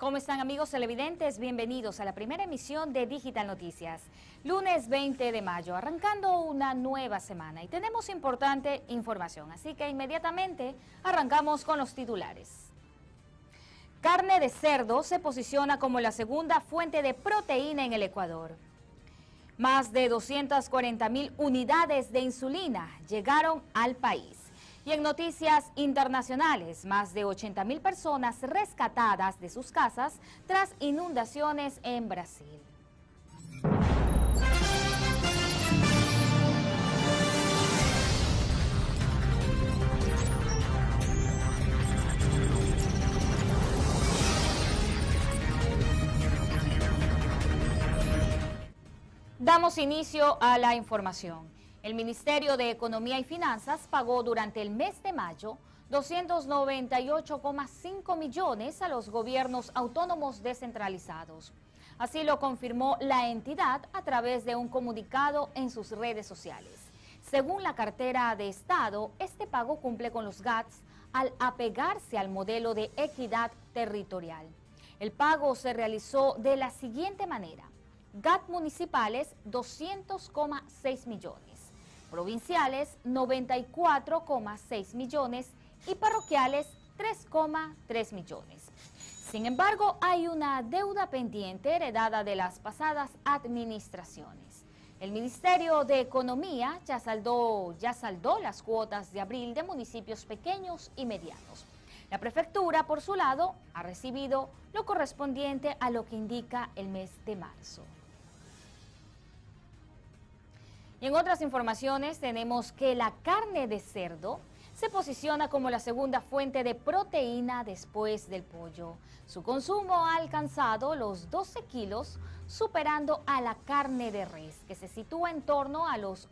¿Cómo están, amigos televidentes? Bienvenidos a la primera emisión de Digital Noticias. Lunes 20 de mayo, arrancando una nueva semana y tenemos importante información, así que inmediatamente arrancamos con los titulares. Carne de cerdo se posiciona como la segunda fuente de proteína en el Ecuador. Más de 240.000 unidades de insulina llegaron al país. Y en noticias internacionales, más de 80.000 personas rescatadas de sus casas tras inundaciones en Brasil. Damos inicio a la información. El Ministerio de Economía y Finanzas pagó durante el mes de mayo 298,5 millones a los gobiernos autónomos descentralizados. Así lo confirmó la entidad a través de un comunicado en sus redes sociales. Según la cartera de Estado, este pago cumple con los GATS al apegarse al modelo de equidad territorial. El pago se realizó de la siguiente manera: GAT municipales 200,6 millones. Provinciales 94,6 millones y parroquiales 3,3 millones. Sin embargo, hay una deuda pendiente heredada de las pasadas administraciones. El Ministerio de Economía ya saldó las cuotas de abril de municipios pequeños y medianos. La prefectura, por su lado, ha recibido lo correspondiente a lo que indica el mes de marzo. Y en otras informaciones tenemos que la carne de cerdo se posiciona como la segunda fuente de proteína después del pollo. Su consumo ha alcanzado los 12 kilos, superando a la carne de res, que se sitúa en torno a los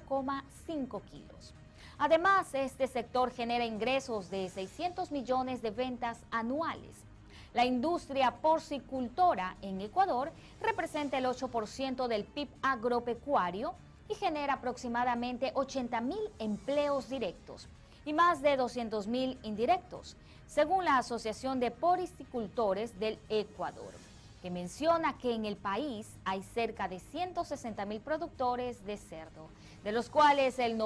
8,5 kilos. Además, este sector genera ingresos de 600 millones de ventas anuales. La industria porcicultora en Ecuador representa el 8% del PIB agropecuario y genera aproximadamente 80.000 empleos directos y más de 200.000 indirectos, según la Asociación de Porcicultores del Ecuador, que menciona que en el país hay cerca de 160.000 productores de cerdo, de los cuales el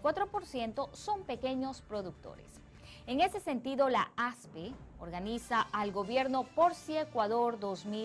94% son pequeños productores. En ese sentido, la ASPE organiza al Gobierno Porciecuador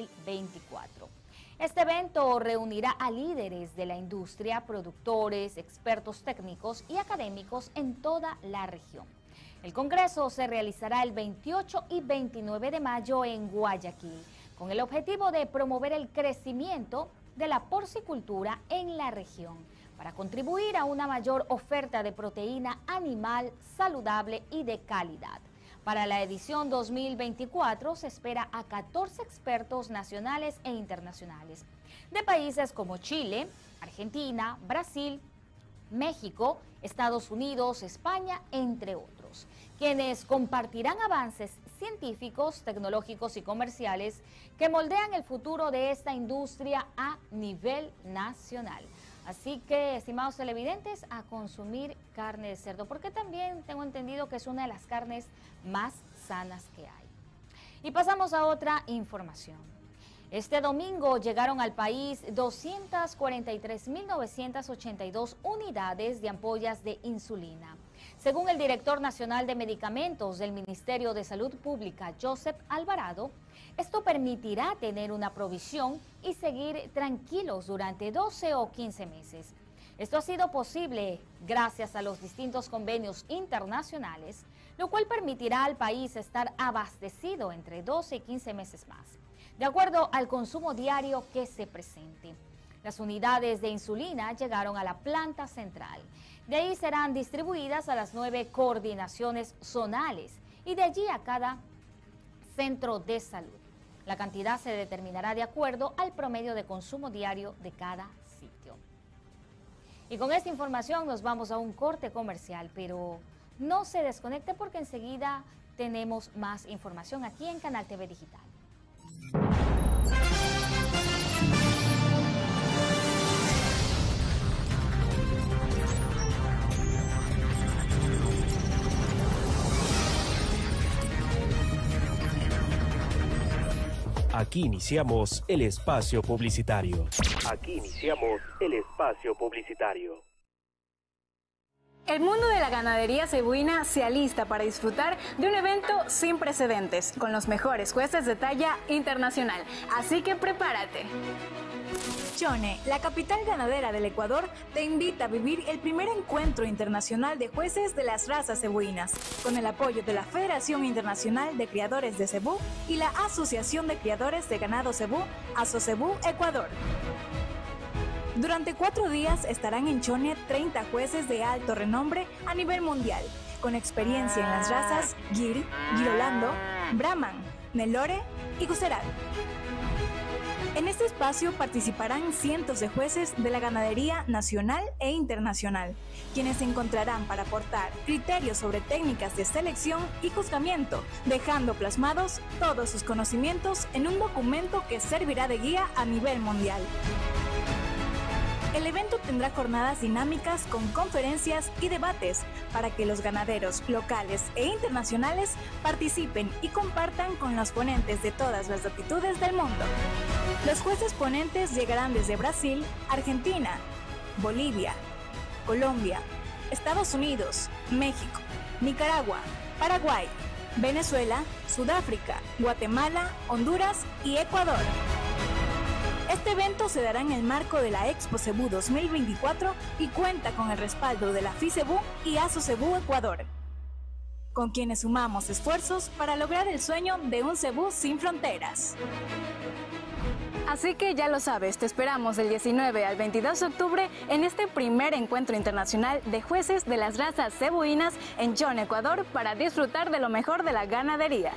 2024. Este evento reunirá a líderes de la industria, productores, expertos técnicos y académicos en toda la región. El congreso se realizará el 28 y 29 de mayo en Guayaquil, con el objetivo de promover el crecimiento de la porcicultura en la región, para contribuir a una mayor oferta de proteína animal saludable y de calidad. Para la edición 2024 se espera a 14 expertos nacionales e internacionales de países como Chile, Argentina, Brasil, México, Estados Unidos, España, entre otros, quienes compartirán avances científicos, tecnológicos y comerciales que moldean el futuro de esta industria a nivel nacional. Así que, estimados televidentes, a consumir carne de cerdo, porque también tengo entendido que es una de las carnes más sanas que hay. Y pasamos a otra información. Este domingo llegaron al país 243.982 unidades de ampollas de insulina. Según el director nacional de medicamentos del Ministerio de Salud Pública, Joseph Alvarado, esto permitirá tener una provisión y seguir tranquilos durante 12 o 15 meses. Esto ha sido posible gracias a los distintos convenios internacionales, lo cual permitirá al país estar abastecido entre 12 y 15 meses más, de acuerdo al consumo diario que se presente. Las unidades de insulina llegaron a la planta central. De ahí serán distribuidas a las 9 coordinaciones zonales y de allí a cada centro de salud. La cantidad se determinará de acuerdo al promedio de consumo diario de cada sitio. Y con esta información nos vamos a un corte comercial, pero no se desconecte porque enseguida tenemos más información aquí en Canal TV Digital. Aquí iniciamos el espacio publicitario. El mundo de la ganadería cebuina se alista para disfrutar de un evento sin precedentes, con los mejores jueces de talla internacional. Así que prepárate. Chone, la capital ganadera del Ecuador, te invita a vivir el primer encuentro internacional de jueces de las razas cebuinas, con el apoyo de la Federación Internacional de Criadores de Cebú y la Asociación de Criadores de Ganado Cebú, ASOCEBU Ecuador. Durante 4 días estarán en Chone 30 jueces de alto renombre a nivel mundial, con experiencia en las razas Gir, Girolando, Brahman, Nelore y Guceral. En este espacio participarán cientos de jueces de la ganadería nacional e internacional, quienes se encontrarán para aportar criterios sobre técnicas de selección y juzgamiento, dejando plasmados todos sus conocimientos en un documento que servirá de guía a nivel mundial. El evento tendrá jornadas dinámicas con conferencias y debates para que los ganaderos locales e internacionales participen y compartan con los ponentes de todas las latitudes del mundo. Los jueces ponentes llegarán desde Brasil, Argentina, Bolivia, Colombia, Estados Unidos, México, Nicaragua, Paraguay, Venezuela, Sudáfrica, Guatemala, Honduras y Ecuador. Este evento se dará en el marco de la Expo Cebú 2024 y cuenta con el respaldo de la FICEBU y ASOCEBU Ecuador, con quienes sumamos esfuerzos para lograr el sueño de un Cebú sin fronteras. Así que ya lo sabes, te esperamos del 19 al 22 de octubre en este primer encuentro internacional de jueces de las razas cebuinas en Chone, Ecuador, para disfrutar de lo mejor de la ganadería.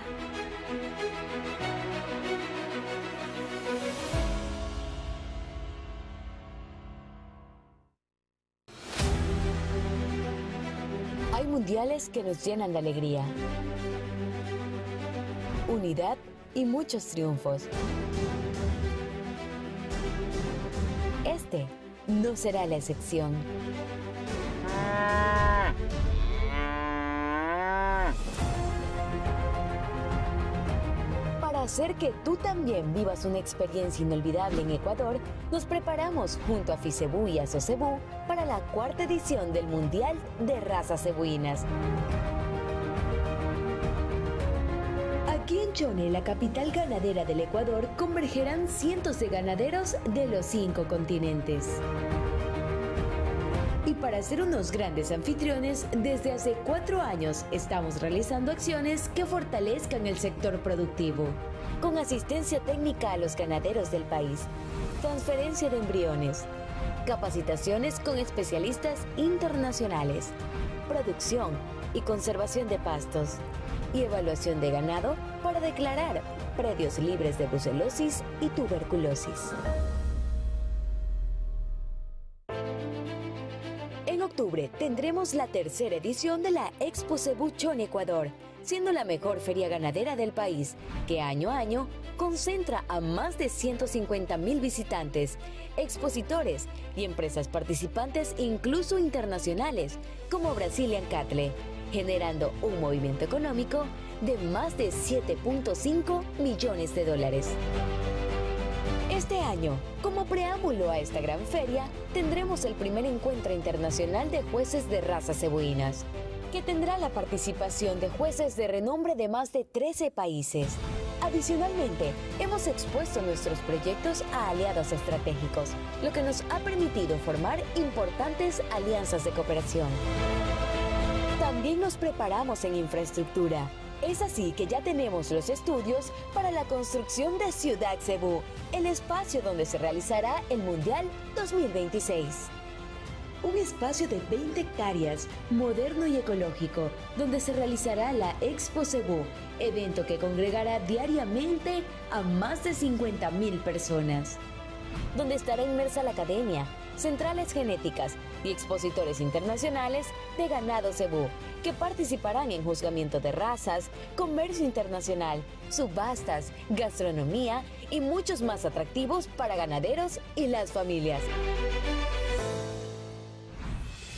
Hay mundiales que nos llenan de alegría, unidad y muchos triunfos. Este no será la excepción. Para hacer que tú también vivas una experiencia inolvidable en Ecuador, nos preparamos junto a FICEBU y ASOCEBU para la 4ª edición del Mundial de Razas Cebuinas. Aquí en Chone, la capital ganadera del Ecuador, convergerán cientos de ganaderos de los 5 continentes. Y para ser unos grandes anfitriones, desde hace 4 años estamos realizando acciones que fortalezcan el sector productivo, con asistencia técnica a los ganaderos del país, transferencia de embriones, capacitaciones con especialistas internacionales, producción y conservación de pastos, y evaluación de ganado para declarar predios libres de brucelosis y tuberculosis. En octubre tendremos la 3ª edición de la Expo Cebú Chone, Ecuador, siendo la mejor feria ganadera del país, que año a año concentra a más de 150,000 visitantes, expositores y empresas participantes incluso internacionales, como Brazilian Cattle, generando un movimiento económico de más de 7.5 millones de dólares. Este año, como preámbulo a esta gran feria, tendremos el primer encuentro internacional de jueces de razas cebuinas, que tendrá la participación de jueces de renombre de más de 13 países. Adicionalmente, hemos expuesto nuestros proyectos a aliados estratégicos, lo que nos ha permitido formar importantes alianzas de cooperación. También nos preparamos en infraestructura. Es así que ya tenemos los estudios para la construcción de Ciudad Cebú, el espacio donde se realizará el Mundial 2026. Un espacio de 20 hectáreas, moderno y ecológico, donde se realizará la Expo Cebú, evento que congregará diariamente a más de 50,000 personas. Donde estará inmersa la academia, centrales genéticas y expositores internacionales de ganado cebú, que participarán en juzgamiento de razas, comercio internacional, subastas, gastronomía y muchos más atractivos para ganaderos y las familias.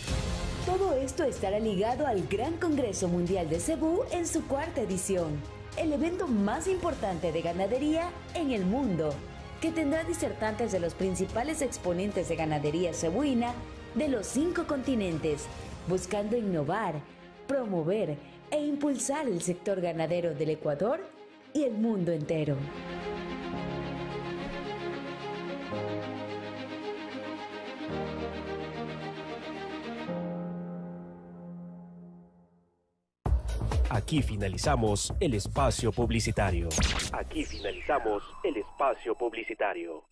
Todo esto estará ligado al Gran Congreso Mundial de Cebú en su 4ª edición, el evento más importante de ganadería en el mundo, que tendrá disertantes de los principales exponentes de ganadería cebuina de los 5 continentes, buscando innovar, promover e impulsar el sector ganadero del Ecuador y el mundo entero. Aquí finalizamos el espacio publicitario. Aquí finalizamos el espacio publicitario.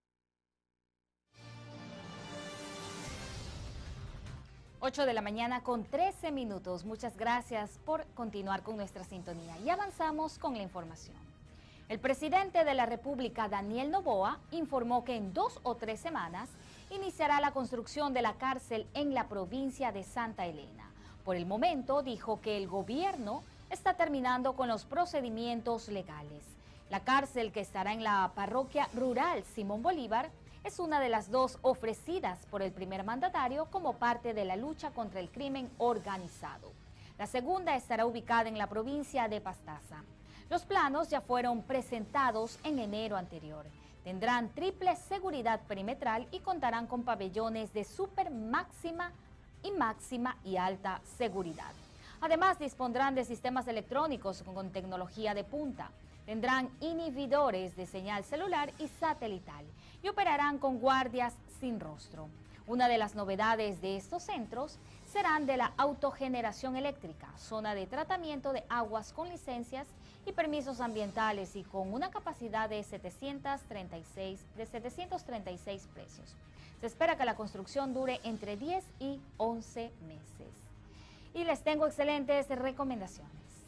Ocho de la mañana con 13 minutos. Muchas gracias por continuar con nuestra sintonía. Y avanzamos con la información. El presidente de la República, Daniel Noboa, informó que en 2 o 3 semanas iniciará la construcción de la cárcel en la provincia de Santa Elena. Por el momento, dijo que el gobierno está terminando con los procedimientos legales. La cárcel, que estará en la parroquia rural Simón Bolívar, es una de las 2 ofrecidas por el primer mandatario como parte de la lucha contra el crimen organizado. La segunda estará ubicada en la provincia de Pastaza. Los planos ya fueron presentados en enero anterior. Tendrán triple seguridad perimetral y contarán con pabellones de super máxima y alta seguridad. Además, dispondrán de sistemas electrónicos con tecnología de punta. Tendrán inhibidores de señal celular y satelital y operarán con guardias sin rostro. Una de las novedades de estos centros serán de la autogeneración eléctrica, zona de tratamiento de aguas con licencias y permisos ambientales y con una capacidad de 736 presos. Se espera que la construcción dure entre 10 y 11 meses. Y les tengo excelentes recomendaciones.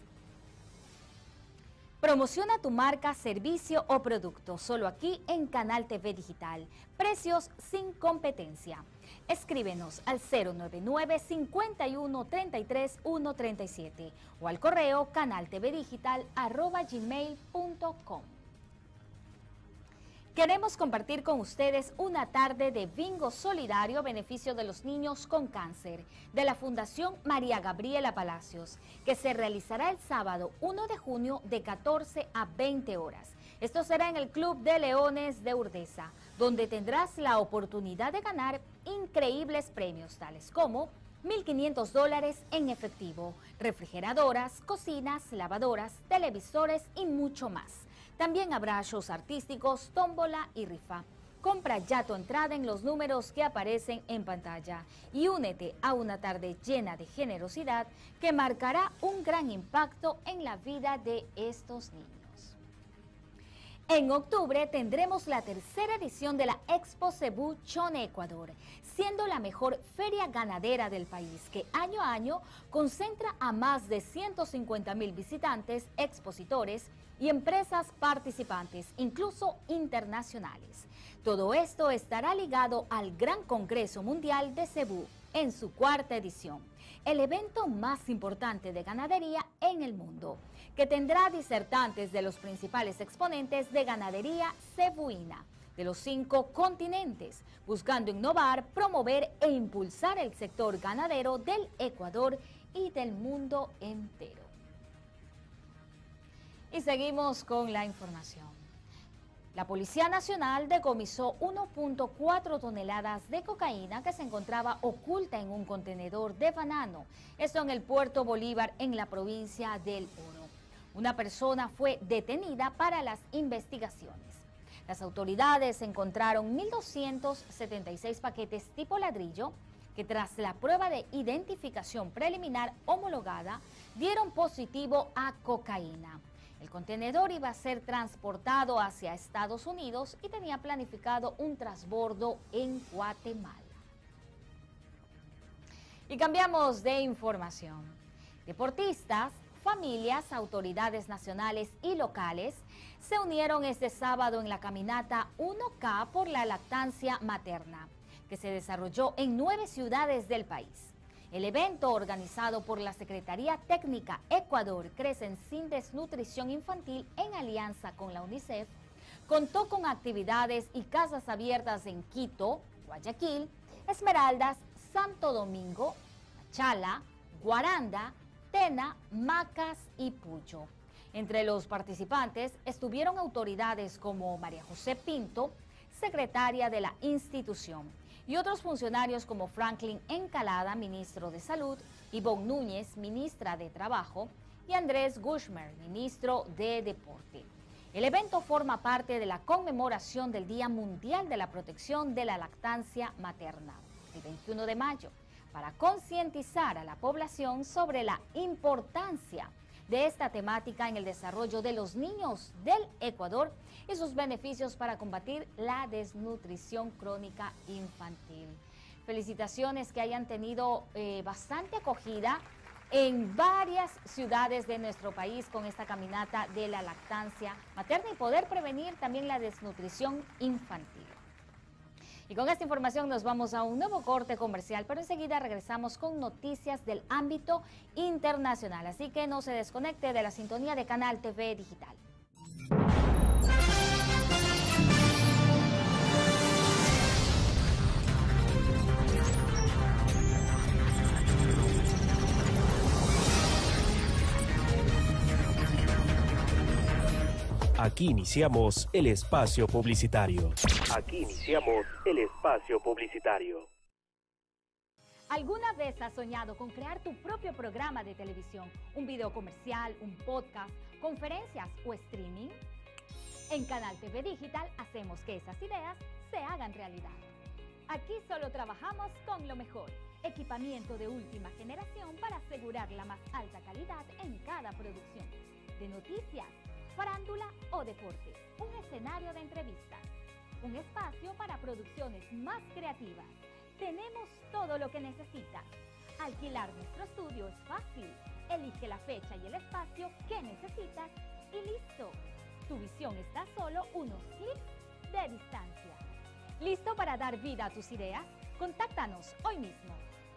Promociona tu marca, servicio o producto solo aquí en Canal TV Digital. Precios sin competencia. Escríbenos al 099-5133-137 o al correo canaltvdigital@gmail.com. Queremos compartir con ustedes una tarde de bingo solidario a beneficio de los niños con cáncer de la Fundación María Gabriela Palacios, que se realizará el sábado 1 de junio de 14 a 20 horas. Esto será en el Club de Leones de Urdesa, donde tendrás la oportunidad de ganar increíbles premios, tales como $1,500 en efectivo, refrigeradoras, cocinas, lavadoras, televisores y mucho más. También habrá shows artísticos, tómbola y rifa. Compra ya tu entrada en los números que aparecen en pantalla y únete a una tarde llena de generosidad que marcará un gran impacto en la vida de estos niños. En octubre tendremos la tercera edición de la Expo Cebú Chone Ecuador, siendo la mejor feria ganadera del país, que año a año concentra a más de 150,000 visitantes, expositores y empresas participantes, incluso internacionales. Todo esto estará ligado al Gran Congreso Mundial de Cebú en su 4ª edición, el evento más importante de ganadería en el mundo, que tendrá disertantes de los principales exponentes de ganadería cebuina de los 5 continentes, buscando innovar, promover e impulsar el sector ganadero del Ecuador y del mundo entero. Y seguimos con la información. La Policía Nacional decomisó 1.4 toneladas de cocaína que se encontraba oculta en un contenedor de banano, esto en el Puerto Bolívar, en la provincia del Oro. Una persona fue detenida para las investigaciones. Las autoridades encontraron 1.276 paquetes tipo ladrillo que, tras la prueba de identificación preliminar homologada, dieron positivo a cocaína. El contenedor iba a ser transportado hacia Estados Unidos y tenía planificado un transbordo en Guatemala. Y cambiamos de información. Deportistas, familias, autoridades nacionales y locales se unieron este sábado en la caminata 1K por la lactancia materna, que se desarrolló en 9 ciudades del país. El evento, organizado por la Secretaría Técnica Ecuador Crecen Sin Desnutrición Infantil en alianza con la UNICEF, contó con actividades y casas abiertas en Quito, Guayaquil, Esmeraldas, Santo Domingo, Machala, Guaranda, Tena, Macas y Puyo. Entre los participantes estuvieron autoridades como María José Pinto, secretaria de la institución, y otros funcionarios como Franklin Encalada, ministro de Salud, Ivonne Núñez, ministra de Trabajo, y Andrés Gushmer, ministro de Deporte. El evento forma parte de la conmemoración del Día Mundial de la Protección de la Lactancia Materna, el 21 de mayo, para concientizar a la población sobre la importancia de esta temática en el desarrollo de los niños del Ecuador y sus beneficios para combatir la desnutrición crónica infantil. Felicitaciones que hayan tenido bastante acogida en varias ciudades de nuestro país con esta caminata de la lactancia materna y poder prevenir también la desnutrición infantil. Y con esta información nos vamos a un nuevo corte comercial, pero enseguida regresamos con noticias del ámbito internacional. Así que no se desconecte de la sintonía de Canal TV Digital. Aquí iniciamos el espacio publicitario. Aquí iniciamos el espacio publicitario. ¿Alguna vez has soñado con crear tu propio programa de televisión, un video comercial, un podcast, conferencias o streaming? En Canal TV Digital hacemos que esas ideas se hagan realidad. Aquí solo trabajamos con lo mejor, equipamiento de última generación para asegurar la más alta calidad en cada producción, de noticias, farándula o deportes, un escenario de entrevistas, un espacio para producciones más creativas. Tenemos todo lo que necesitas. Alquilar nuestro estudio es fácil. Elige la fecha y el espacio que necesitas y listo. Tu visión está a solo unos clics de distancia. ¿Listo para dar vida a tus ideas? Contáctanos hoy mismo.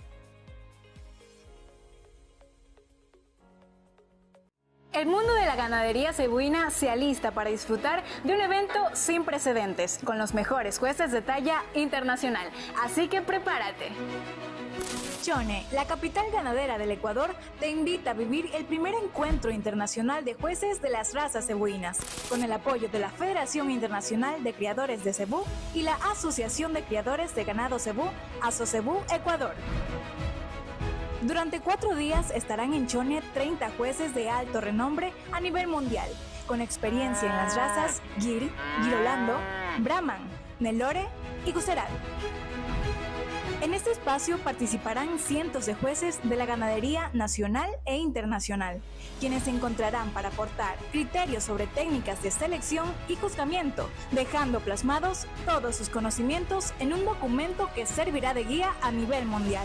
El mundo de la ganadería cebuina se alista para disfrutar de un evento sin precedentes, con los mejores jueces de talla internacional. Así que prepárate. Chone, la capital ganadera del Ecuador, te invita a vivir el primer encuentro internacional de jueces de las razas cebuinas, con el apoyo de la Federación Internacional de Criadores de Cebú y la Asociación de Criadores de Ganado Cebú, ASOCEBU Ecuador. Durante 4 días estarán en Chone 30 jueces de alto renombre a nivel mundial, con experiencia en las razas Gir, Girolando, Brahman, Nelore y Guceral. En este espacio participarán cientos de jueces de la ganadería nacional e internacional, quienes se encontrarán para aportar criterios sobre técnicas de selección y juzgamiento, dejando plasmados todos sus conocimientos en un documento que servirá de guía a nivel mundial.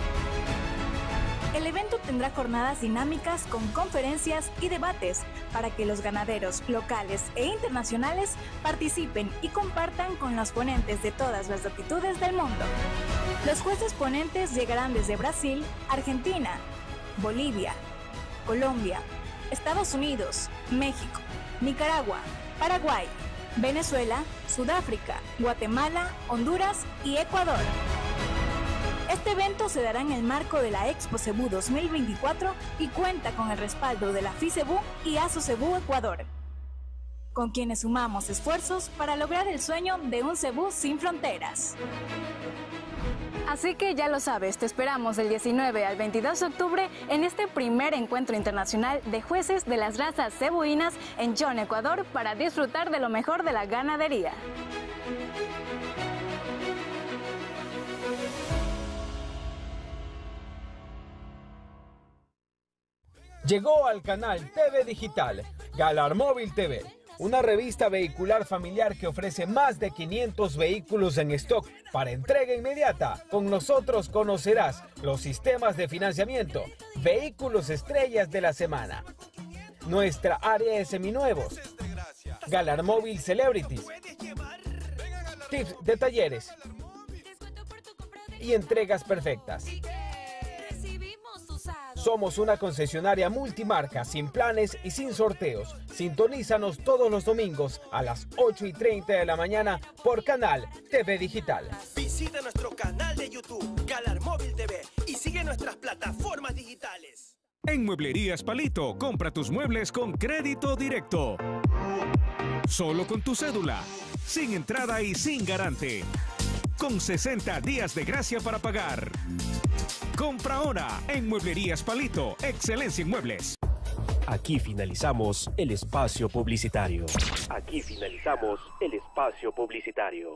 El evento tendrá jornadas dinámicas con conferencias y debates para que los ganaderos locales e internacionales participen y compartan con los ponentes de todas las latitudes del mundo. Los jueces ponentes llegarán desde Brasil, Argentina, Bolivia, Colombia, Estados Unidos, México, Nicaragua, Paraguay, Venezuela, Sudáfrica, Guatemala, Honduras y Ecuador. Este evento se dará en el marco de la Expo Cebú 2024 y cuenta con el respaldo de la FICEBU y ASOCEBU Ecuador, con quienes sumamos esfuerzos para lograr el sueño de un Cebú sin fronteras. Así que ya lo sabes, te esperamos del 19 al 22 de octubre en este primer encuentro internacional de jueces de las razas cebuinas en Chone, Ecuador, para disfrutar de lo mejor de la ganadería. Llegó al canal TV Digital Galar Móvil TV, una revista vehicular familiar que ofrece más de 500 vehículos en stock para entrega inmediata. Con nosotros conocerás los sistemas de financiamiento, vehículos estrellas de la semana, nuestra área de seminuevos, Galar Móvil Celebrities, tips de talleres y entregas perfectas. Somos una concesionaria multimarca, sin planes y sin sorteos. Sintonízanos todos los domingos a las 8:30 de la mañana por Canal TV Digital. Visita nuestro canal de YouTube, Galar Móvil TV, y sigue nuestras plataformas digitales. En Mueblerías Palito, compra tus muebles con crédito directo. Solo con tu cédula, sin entrada y sin garante. Con 60 días de gracia para pagar. Compra ahora en Mueblerías Palito, excelencia en muebles. Aquí finalizamos el espacio publicitario. Aquí finalizamos el espacio publicitario.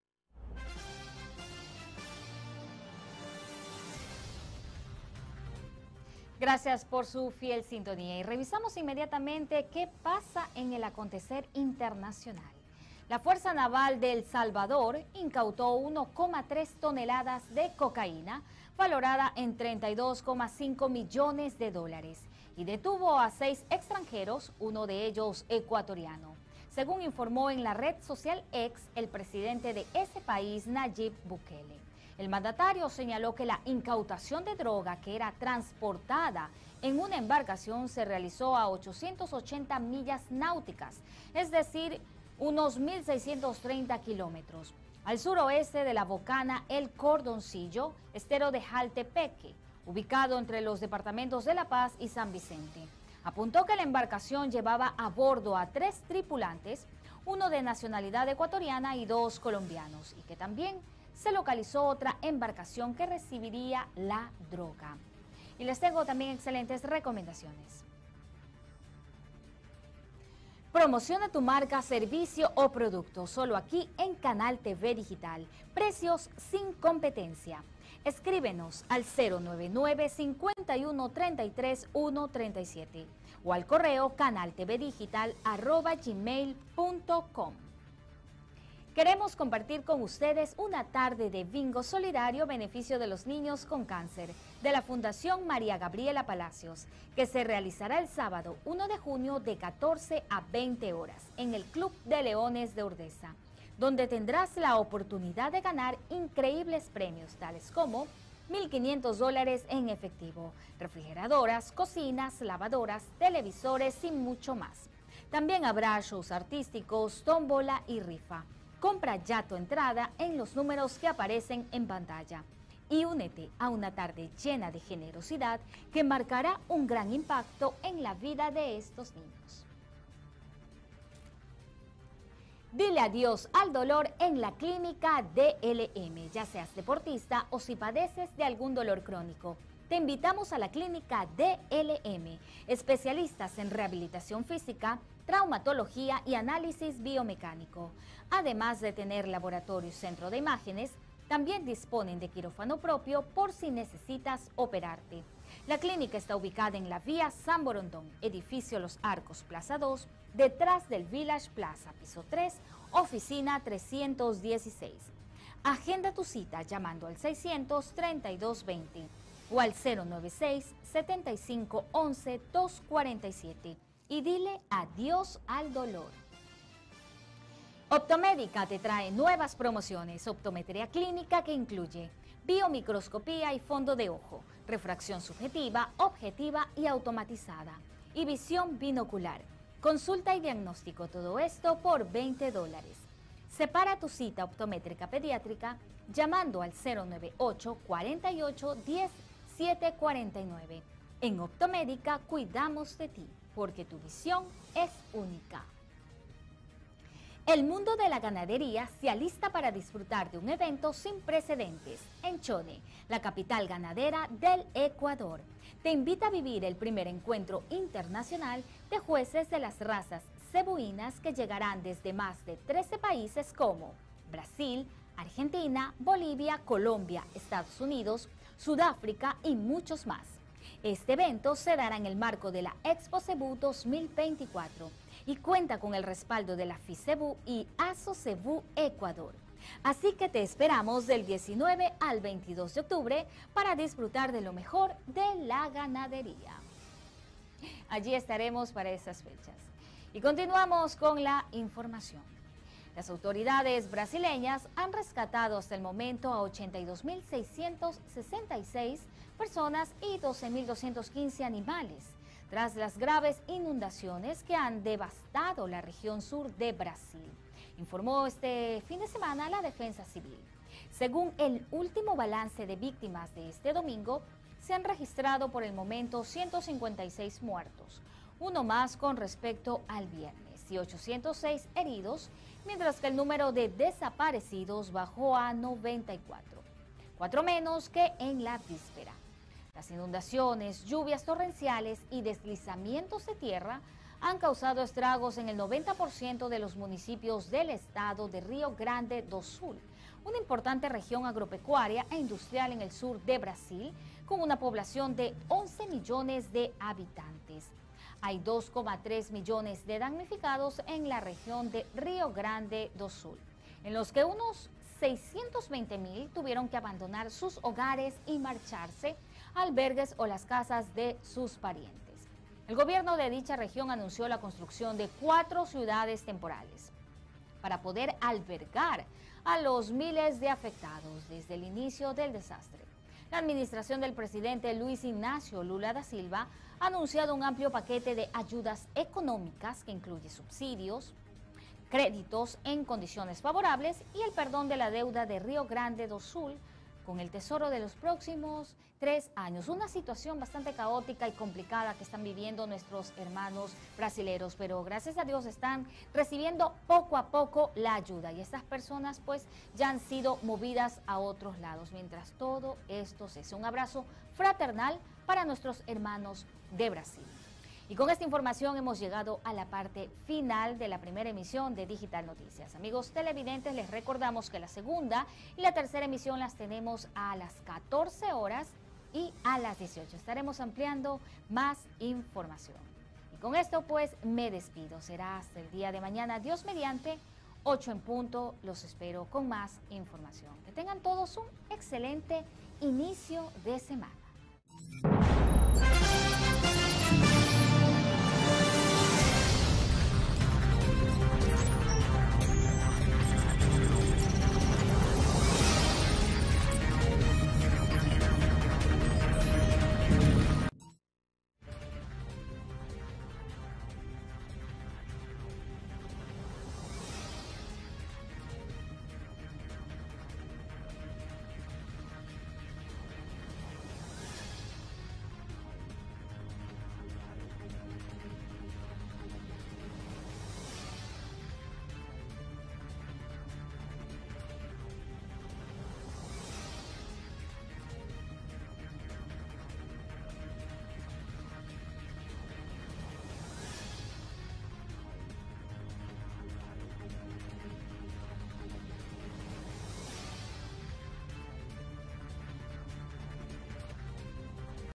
Gracias por su fiel sintonía y revisamos inmediatamente qué pasa en el acontecer internacional. La Fuerza Naval de El Salvador incautó 1,3 toneladas de cocaína valorada en 32,5 millones de dólares y detuvo a 6 extranjeros, uno de ellos ecuatoriano. Según informó en la red social X el presidente de ese país, Nayib Bukele. El mandatario señaló que la incautación de droga que era transportada en una embarcación se realizó a 880 millas náuticas, es decir, unos 1.630 kilómetros, al suroeste de la bocana El Cordoncillo, estero de Jaltepeque, ubicado entre los departamentos de La Paz y San Vicente. Apuntó que la embarcación llevaba a bordo a 3 tripulantes, uno de nacionalidad ecuatoriana y 2 colombianos, y que también se localizó otra embarcación que recibiría la droga. Y les tengo también excelentes recomendaciones. Promociona tu marca, servicio o producto solo aquí en Canal TV Digital. Precios sin competencia. Escríbenos al 099-5133-137 o al correo canaltvdigital@gmail.com. Queremos compartir con ustedes una tarde de bingo solidario beneficio de los niños con cáncer de la Fundación María Gabriela Palacios, que se realizará el sábado 1 de junio de 14 a 20 horas en el Club de Leones de Urdesa, donde tendrás la oportunidad de ganar increíbles premios tales como $1.500 en efectivo, refrigeradoras, cocinas, lavadoras, televisores y mucho más. También habrá shows artísticos, tómbola y rifa. Compra ya tu entrada en los números que aparecen en pantalla y únete a una tarde llena de generosidad que marcará un gran impacto en la vida de estos niños. Dile adiós al dolor en la clínica DLM, ya seas deportista o si padeces de algún dolor crónico. Te invitamos a la clínica DLM, especialistas en rehabilitación física, traumatología y análisis biomecánico. Además de tener laboratorio y centro de imágenes, también disponen de quirófano propio por si necesitas operarte. La clínica está ubicada en la vía San Borondón, edificio Los Arcos, Plaza 2, detrás del Village Plaza, piso 3, oficina 316. Agenda tu cita llamando al 600-3220 o al 096-7511-247 y dile adiós al dolor. Optomédica te trae nuevas promociones, optometría clínica que incluye biomicroscopía y fondo de ojo, refracción subjetiva, objetiva y automatizada, y visión binocular. Consulta y diagnóstico, todo esto por $20. Separa tu cita optométrica pediátrica llamando al 098-48-10-749. En Optomédica cuidamos de ti, porque tu visión es única. El mundo de la ganadería se alista para disfrutar de un evento sin precedentes en Chone, la capital ganadera del Ecuador. Te invita a vivir el primer encuentro internacional de jueces de las razas cebuinas que llegarán desde más de 13 países como Brasil, Argentina, Bolivia, Colombia, Estados Unidos, Sudáfrica y muchos más. Este evento se dará en el marco de la Expo Cebú 2024 y cuenta con el respaldo de la FICEBU y ASOCEBU Ecuador. Así que te esperamos del 19 al 22 de octubre para disfrutar de lo mejor de la ganadería. Allí estaremos para esas fechas. Y continuamos con la información. Las autoridades brasileñas han rescatado hasta el momento a 82.666 personas y 12.215 animales, tras las graves inundaciones que han devastado la región sur de Brasil, informó este fin de semana la Defensa Civil. Según el último balance de víctimas de este domingo, se han registrado por el momento 156 muertos, uno más con respecto al viernes, y 806 heridos, mientras que el número de desaparecidos bajó a 94, 4 menos que en la víspera. Las inundaciones, lluvias torrenciales y deslizamientos de tierra han causado estragos en el 90% de los municipios del estado de Río Grande do Sul, una importante región agropecuaria e industrial en el sur de Brasil, con una población de 11 millones de habitantes. Hay 2,3 millones de damnificados en la región de Río Grande do Sul, en los que unos 620.000 tuvieron que abandonar sus hogares y marcharse a albergues o las casas de sus parientes. El gobierno de dicha región anunció la construcción de 4 ciudades temporales para poder albergar a los miles de afectados desde el inicio del desastre. La administración del presidente Luis Ignacio Lula da Silva ha anunciado un amplio paquete de ayudas económicas que incluye subsidios, créditos en condiciones favorables y el perdón de la deuda de Río Grande do Sul con el Tesoro de los próximos 3 años. Una situación bastante caótica y complicada que están viviendo nuestros hermanos brasileros, pero gracias a Dios están recibiendo poco a poco la ayuda y estas personas pues ya han sido movidas a otros lados mientras todo esto cese. Un abrazo fraternal para nuestros hermanos de Brasil. Y con esta información hemos llegado a la parte final de la primera emisión de Digital Noticias. Amigos televidentes, les recordamos que la segunda y la tercera emisión las tenemos a las 14 horas y a las 18. Estaremos ampliando más información. Y con esto pues me despido. Será hasta el día de mañana, Dios mediante, 8 en punto. Los espero con más información. Que tengan todos un excelente inicio de semana.